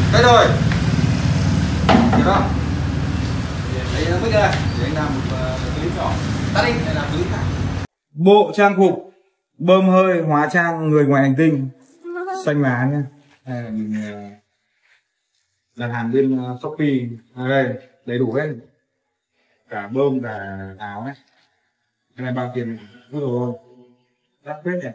Đây rồi. Được không? Đấy nó mới ra. Để anh làm một clip nhỏ. Tắt đi, để làm clip khác. Bộ trang phục bơm hơi hóa trang người ngoài hành tinh. Xanh lá nhá. Đây là mình đặt hàng bên Shopee. Đây, đầy đủ hết. Cả bơm cả áo ấy. Cái này bao tiền rất rồi. Đắt phết nhỉ.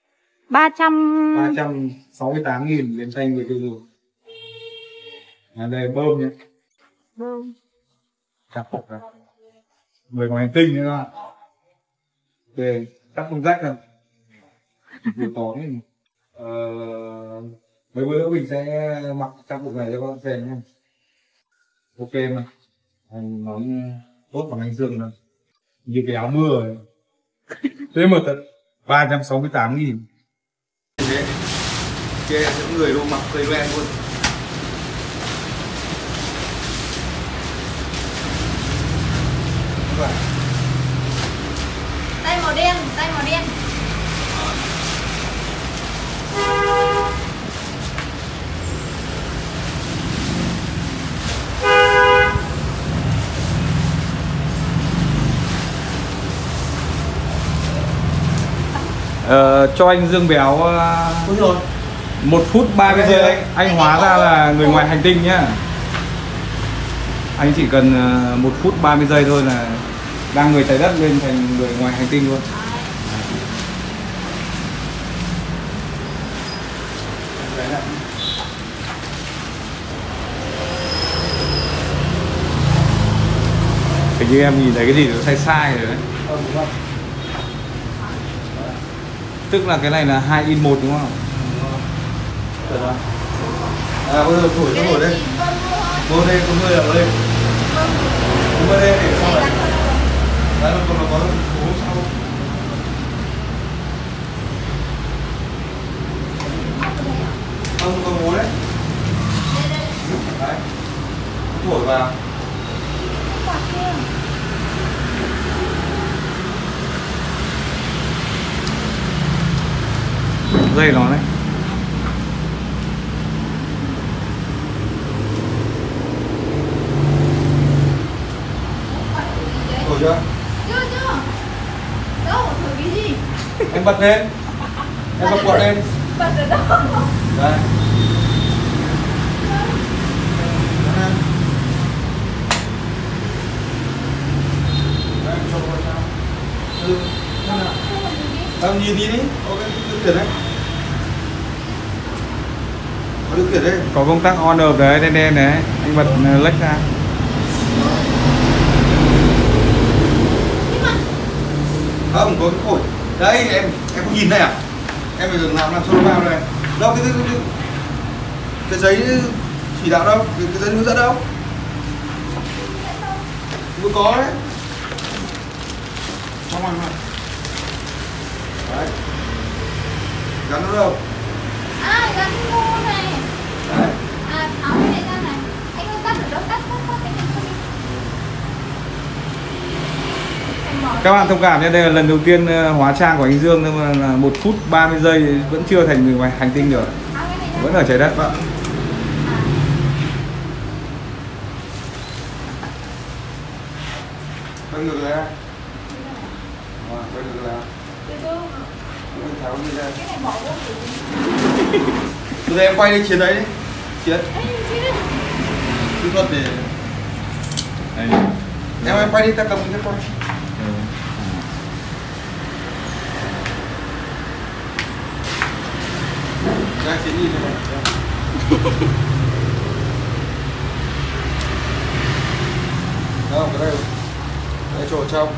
368.000 đến tay người tiêu dùng. Đây bơm nhé. Bơm. Trang phục này. Người ngoài hành tinh nữa các bạn. Ok, cắt không rách đâu. Điều tỏ đấy. Mấy bữa nữa mình sẽ mặc trang phục này cho các bạn xem nhé. Ok mà. Anh nói tốt bằng anh Dương rồi. Như cái áo mưa ấy. Thế mà tận 368.000. Thế chê những người luôn mặc cây ren luôn. Tay màu đen, tay màu đen. Cho anh Dương Béo 1 phút 30 giây anh hóa ra là người ngoài hành tinh nhá. Anh chỉ cần 1 phút 30 giây thôi là đang người trái đất lên thành người ngoài hành tinh luôn. Hình như em nhìn thấy cái gì nó sai sai rồi đấy. Tức là cái này là 2 in 1 đúng không? Bây giờ thổi đây. Bơm đây, có người ở đây. Bơm đây để xong rồi. Đấy là còn có hố sau. Không, có hố đấy. Đấy. Thổi vào. Dây nó đấy. Thổi chưa? Chưa. Đâu, thổi cái gì? Em bật lên. Em bật quạt lên. Bật ở đâu? Đây. Em nhìn đi đi. Có cái điều khiển đấy. Có điều khiển đấy. Có công tắc on off đấy, đen đen đấy. Anh bật lách ra. Không, có cái phổi. Đây em có nhìn này à? Em bây giờ làm cho nó vào này. Đâu cái giấy chỉ đạo đâu? Cái giấy hướng dẫn đâu? Vừa có đấy. Trong ngoài mà. Đấy. Gắn nó đâu? À, gắn mô này. Đấy. À, tháo cái này ra này. Anh ơi, cắt ở đâu? Cắt cái này không đi. Các bạn thông cảm nhé, đây là lần đầu tiên hóa trang của anh Dương, nhưng mà là 1 phút 30 giây vẫn chưa thành người ngoài hành tinh được. Vẫn ở trái đất bạn. Quay ngược lại. Quay ngược lại. Tháo cái ra. Cái này bỏ vô thử. Bây giờ em quay đi chiến đấy đi. Chiến. Kỹ thuật để. Đây. Em quay đi, ta cầm cái quay. Ra chiến đi cho bạn. Không, cái đây. Đây chỗ trong.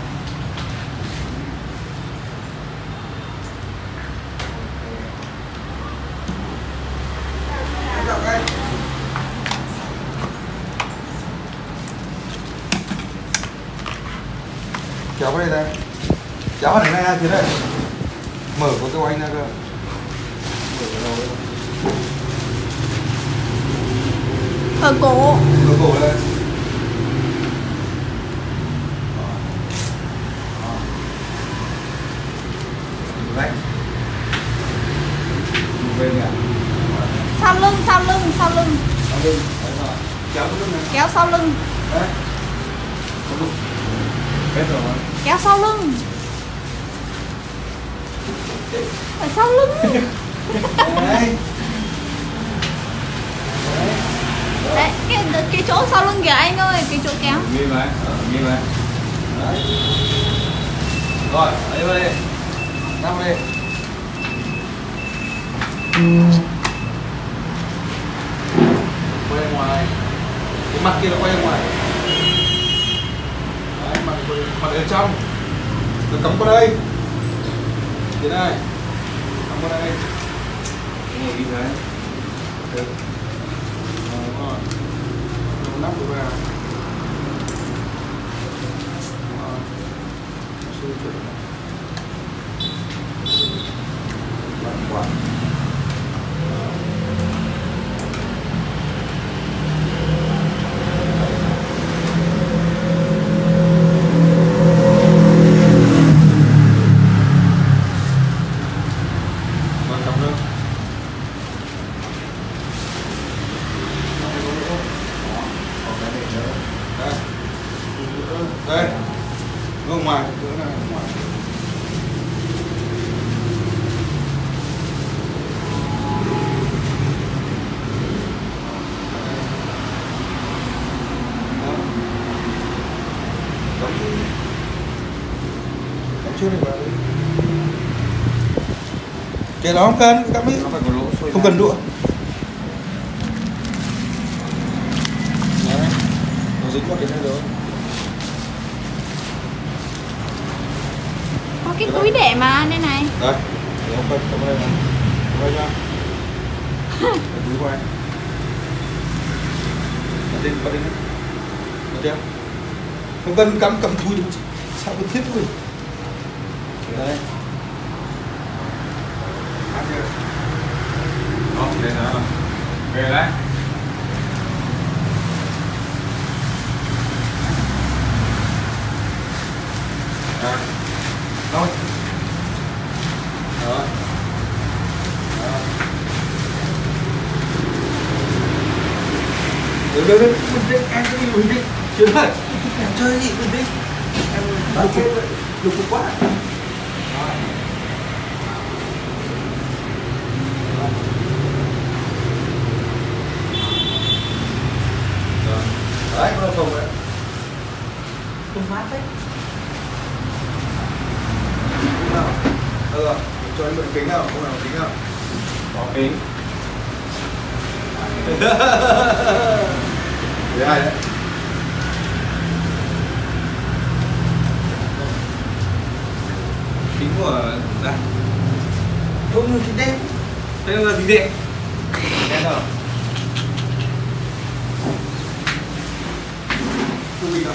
Kéo cái này ra. Kéo cái này ra thế này. Mở có cái oanh ra cơ. Mở cái đầu đây. Ở cổ. Ở cổ đây. Đấy. Bên này. Sau lưng. lưng. Đấy rồi. Kéo cái lưng này. Kéo sau lưng. Đấy. Có lưng. Hết rồi. Kéo sau lưng. Ở sau lưng. Đấy. Đấy, cái chỗ sau lưng kìa anh ơi, cái chỗ kéo. Ghi vào. Ghi vào. Đấy. Rồi, lấy vào đây. Nắm vào đây. Quay ra ngoài. Cái mặt kia nó quay ra ngoài. Đấy, mặt ở trong. Nó cắm qua đây. Thế này. Cắm qua đây. Ngồi đi đấy. Được. Đúng rồi. Nó nắp vào. Quá. Đây, nó ngoài, nữa này ngoài. Đóng chưa này vào. Cái đó không cần, các mấy không cần đũa. Đấy, nó dính vào cái này rồi. Có cái túi để mà đây này. Đây, để không cần, cầm đây này. Cầm đây nha. Để túi của anh. Bắt đi. Được chưa? Không cần cầm túi được. Sao có thiết rồi? Đây. Hát chưa? Đó, đây là về đấy. Rồi. Rồi. Rồi. Được, bình tĩnh, em cứ đi bình tĩnh. Chuyển ơi, em chơi gì bình tĩnh. Em nói chết vậy, lục quá. Rồi. Đấy, có phòng đấy. Không mát đấy. Rồi, cho anh mượn kính nào, không nào kính nào. Có kính. Để ai đấy? Kính của đây. Không, kính đen. Đây là kính đen. Đen rồi. Không bị đâu.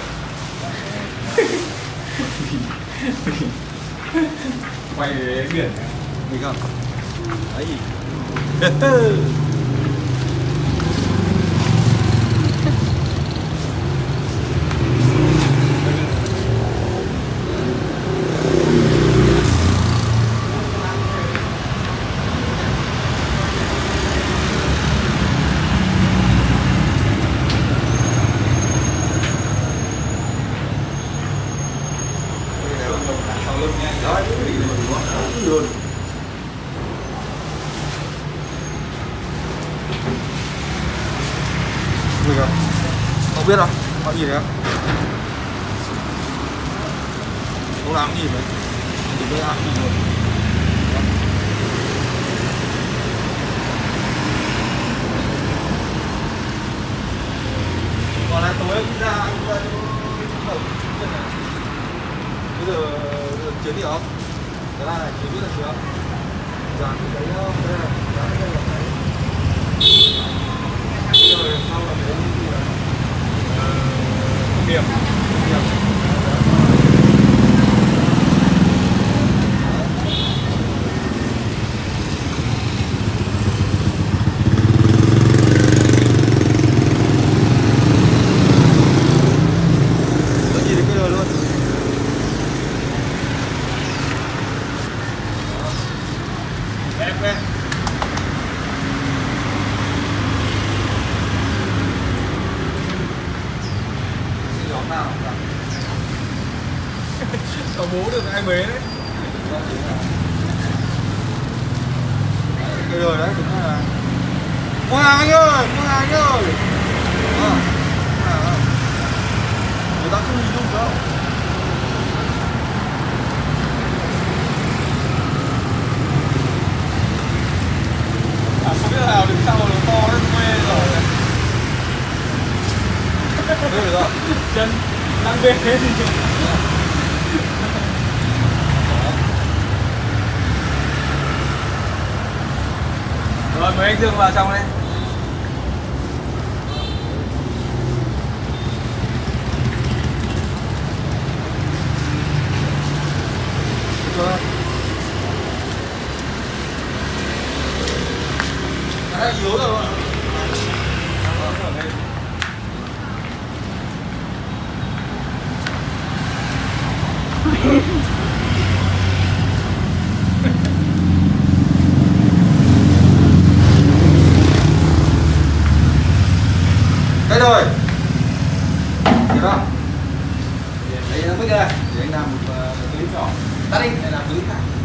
Quay biển mình không? Đấy gì? Luôn. Mình không biết đâu, họ nhìn đấy không làm gì vậy, chỉ biết làm gì rồi. Còn này tối anh ra anh ra bây giờ chiến gì không? Cái này chỉ biết là chưa? Dàn cái đấy không? Đây là dàn cái đây là cái. Bây giờ sau là cái gì là điểm. bố được ai bế đấy. Đây rồi đấy, đúng là mua hàng anh ơi, mua hàng anh ơi. Người ta không hình dung đâu. Không biết nào đứng sau nó to nó quê rồi. Đây rồi. Chân đang bê. Rồi mời anh Dương vào trong đây. Cái này yếu rồi. Đây rồi. Được không? Đấy nó mới ra. Để anh làm một clip nhỏ. Tắt đi, để làm clip khác.